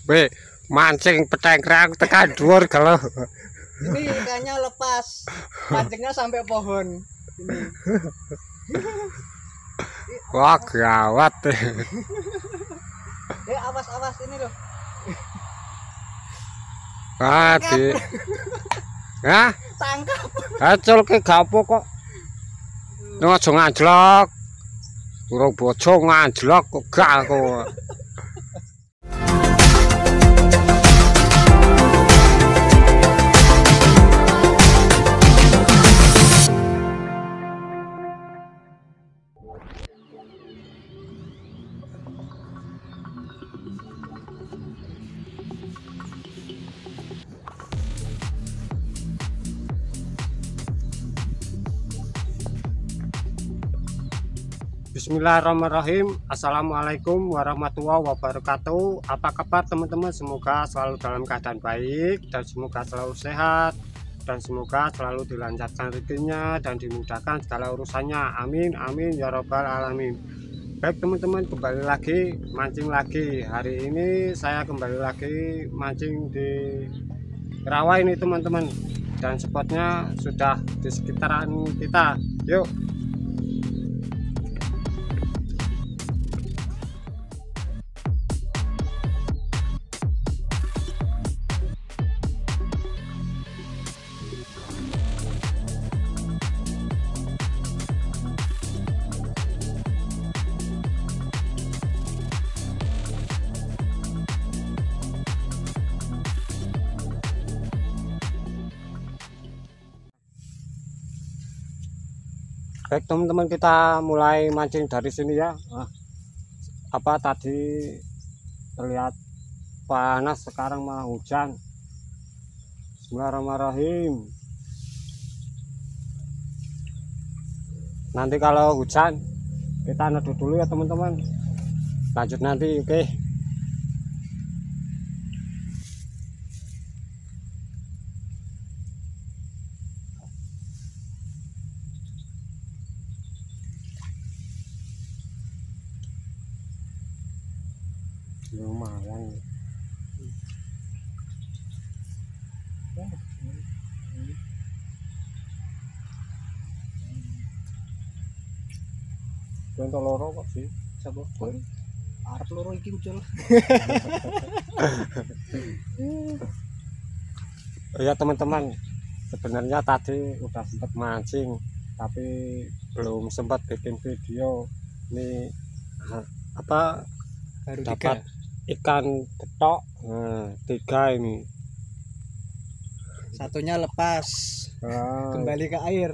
Be, mancing petengkrang tekan dhuwur kalau. Ini ikannya lepas, pancingnya sampai pohon. Ini. Wah, gawat. Awas ini loh. Ah, di. Hah? Tangkap. Acul ke gapo kok. Nang aja ngajlok. Urung bojo ngajlok kok gak aku. Bismillahirrahmanirrahim. Assalamualaikum warahmatullahi wabarakatuh. Apa kabar teman-teman? Semoga selalu dalam keadaan baik dan semoga selalu sehat dan semoga selalu dilancarkan rezekinya dan dimudahkan segala urusannya. Amin amin ya robbal alamin. Baik teman-teman, kembali lagi mancing lagi. Hari ini saya kembali lagi mancing di rawa ini teman-teman, dan spotnya sudah di sekitaran kita. Yuk. Baik teman-teman, kita mulai mancing dari sini ya. Apa tadi terlihat panas, sekarang malah hujan. Bismillahirrahmanirrahim. Nanti kalau hujan kita neduh dulu ya teman-teman. Lanjut nanti, oke. Lumayan. Contoh loro kok sih? Sapa kowe? Arep loro iki ucul. Ya teman-teman, sebenarnya tadi udah sempat mancing tapi belum sempat bikin video. Ini apa, Baru dapat 3. ikan betok. Nah, 3 ini. Satunya lepas. Kembali ke air.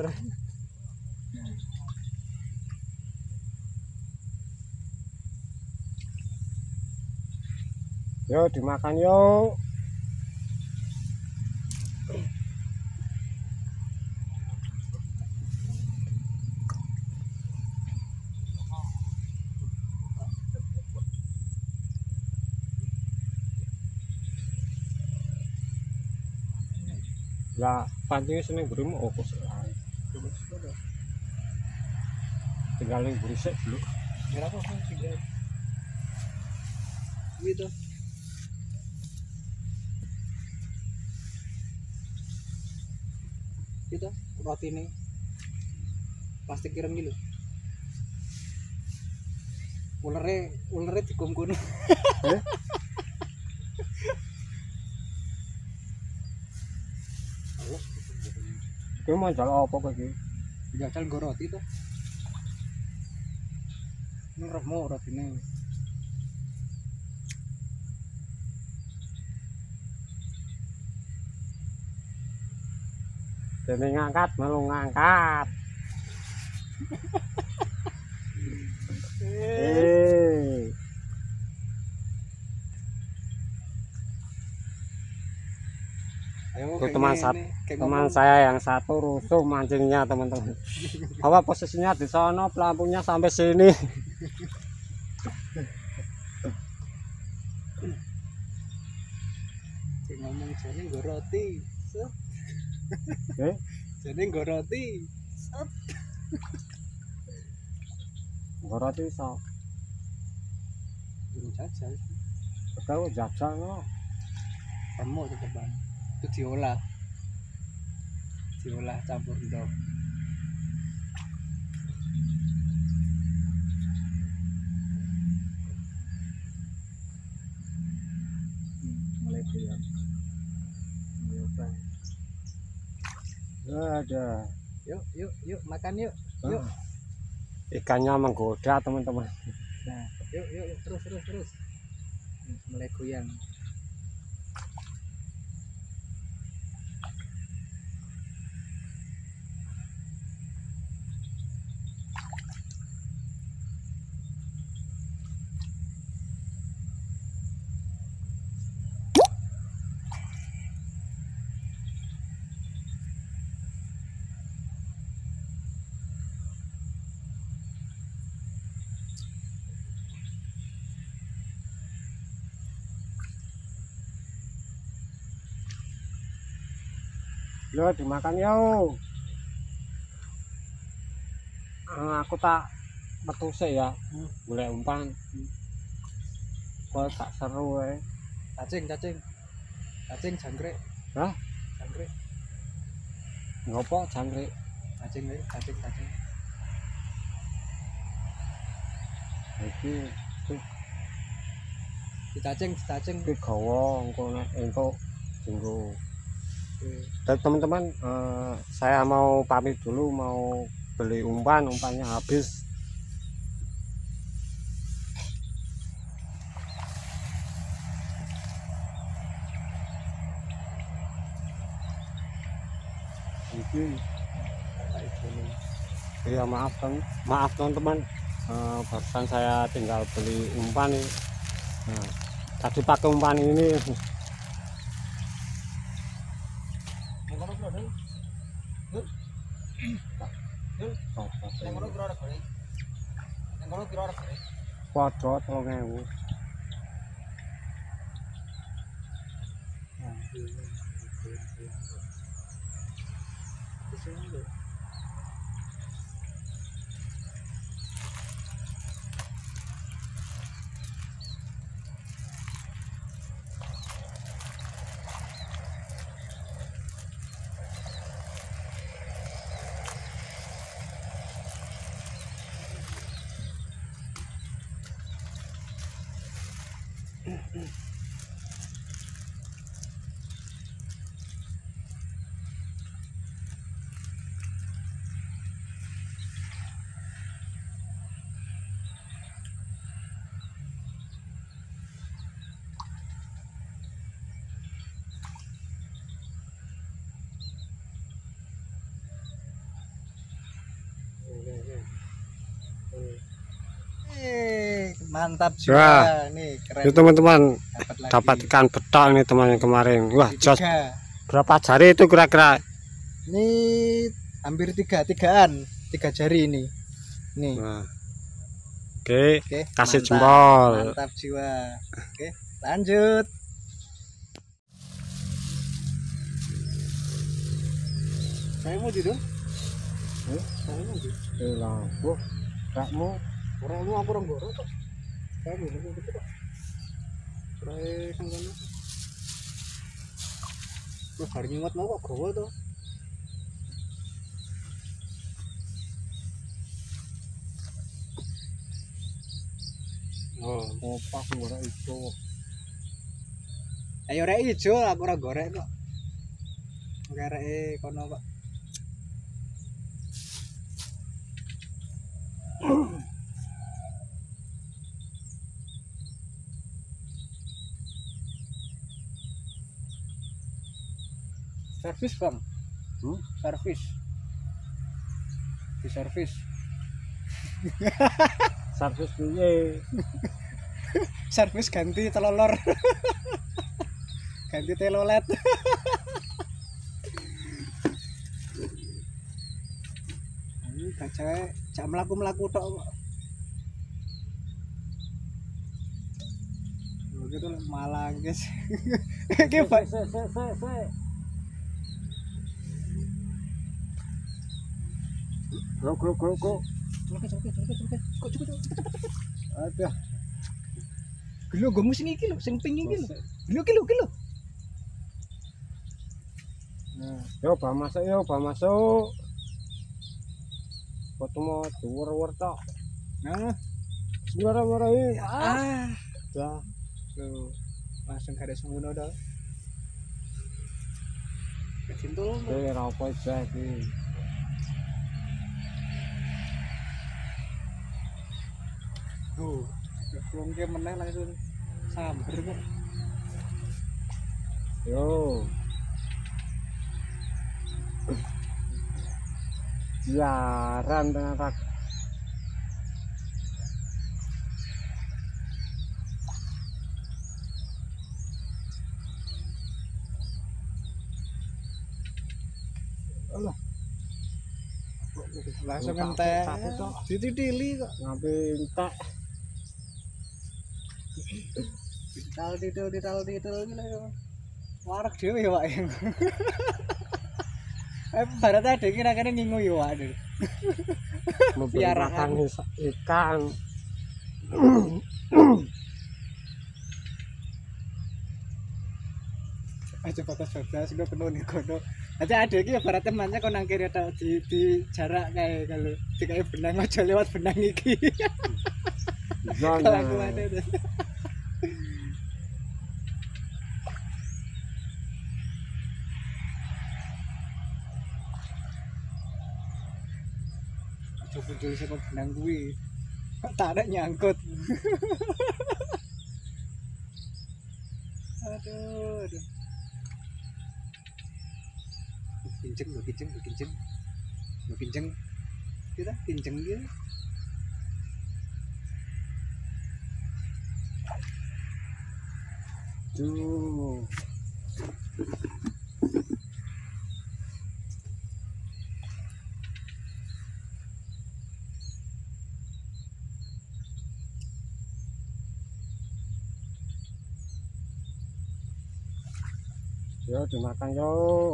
Yuk dimakan yuk. Lah, pancingnya seneng berimu opo selain. Tinggal yang berisik dulu. Berapa kan tinggal? Gitu. Itu roti ini plastik kirim gitu. Ulernya dikungkun. Kowe manjal apa kowe iki? Jajal nggo roti to. Ngeremo rotine. Dene ngangkat malu ngangkat. Itu teman saya yang satu rusuh mancingnya teman-teman. Apa posisinya di sono, pelampungnya sampai sini. Ngomong jane nggo roti. Jane nggo roti. Nggo roti iso. Jajal. Tahu jajal no. Remuk itu Bang. Itu diolah. Diolah campur ndok. Mulai goyang. Ada. Yuk makan yuk. Yuk. Ikannya menggoda teman-teman. Nah, yuk terus. Mulai goyang. Lo dimakan yo. Aku tak metu sih ya. Boleh umpan. Kok tak seru ya. Cacing jangkrik. Hah? Jangkrik. Ngopo jangkrik? Cacing. Iki Cacing. iki gawa engko dinggo. Dan teman-teman, saya mau pamit dulu, mau beli umpannya habis. Iya maaf teman-teman, barusan saya tinggal beli umpan nih. Nah, tadi pakai umpan ini. Padha 3.000. Mantap Wah, juga nih, keren. itu teman-teman Dapat dapat ikan betok nih teman kemarin. Wah, jos. tiga. Berapa jari itu kira-kira? Ini hampir tigaan, 3 jari ini. Nih. Nah. Oke, kasih mantap, jempol. Mantap jiwa. Oke, lanjut. Saya mau tidur. Saya mau tidur. Lah, Bu. Kakmu Orangmu aku orang goro kok. Saya mau tidur kok. Rai kan kan. Lu hari nyumat mau kok gowo to. Oh, pas ora ijo. Ayo rek ijo aku ora gorek kok. Gareke kono kok. Servis bang, servis, di servis, Servis piye? servis ganti telolor, ganti telolet. Ini gajah jak melaku tok kok. Begitu malah guys. Iki Pak. Go. Cepet. Ada. Gelo gomu sing iki lho, sing pink iki lho. Gelo. Nah, Yo bah masuk. Foto mau dhuwur-dhuwur tok. nah. Bismillahirrahmanirrahim. Ya, Tuh. Langsung garis ngono to. Kecintul. ora apa iki. Tuh. Klongke meneh langsung samber kok. Yo. Jaran tengah tak. Langsung entek. Dititili kok. Ngapain entek. Dital gila yo. Warak dhewe ya, Pak. Barat ada kira-kira ngingu yo, Pak. Piaraan ikan. Aja bagas gue penuh nih kono. Nanti ada iki barat temannya kok nang kiri tok di jarak kayak kalau dikai benang aja lewat benang iki. Kalau ada tuh. Coba muncul saka benang kuwi. Tak ada nyangkut. Aduh. Kinceng. Kita kinceng dia. Tuh. Yo dimakan yo.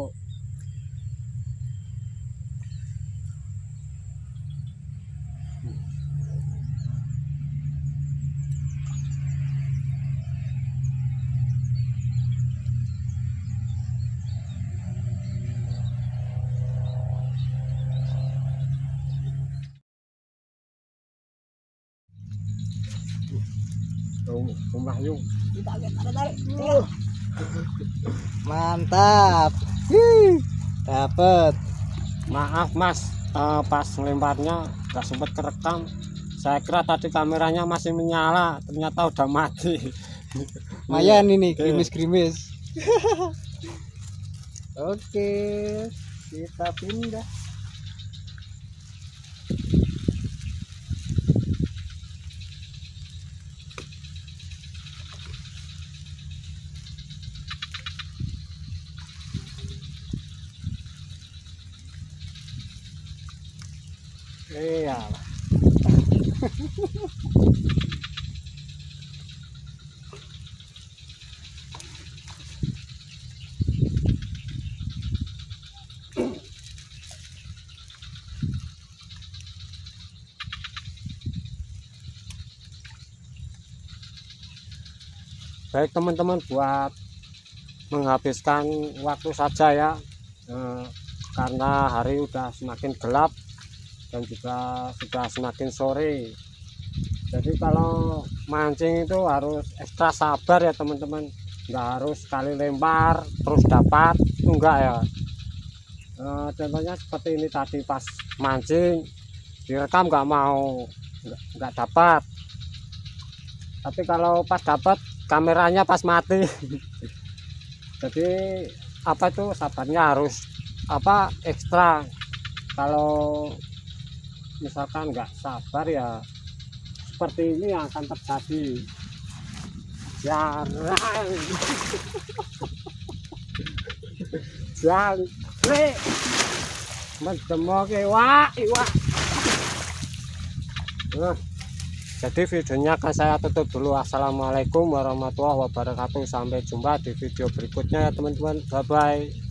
Rumah yuk. Tarik. Mantap. Dapat. Maaf Mas, pas ngelemparnya nggak sempat kerekam. Saya kira tadi kameranya masih menyala, ternyata udah mati. Lumayan ini gerimis-gerimis. Oke, kita pindah. Iya. Baik teman-teman, buat menghabiskan waktu saja ya, karena hari udah semakin gelap dan juga sudah semakin sore. Jadi kalau mancing itu harus ekstra sabar ya teman-teman, nggak harus sekali lempar terus dapat, itu enggak ya. Contohnya seperti ini tadi, pas mancing direkam nggak dapat, tapi kalau pas dapat kameranya pas mati. Jadi apa itu, sabarnya harus ekstra. Kalau misalkan nggak sabar ya seperti ini yang akan terjadi. Jarang. Jangkrik mendemoke iwak. Jadi videonya akan saya tutup dulu. Assalamualaikum warahmatullahi wabarakatuh. Sampai jumpa di video berikutnya ya teman-teman. Bye bye.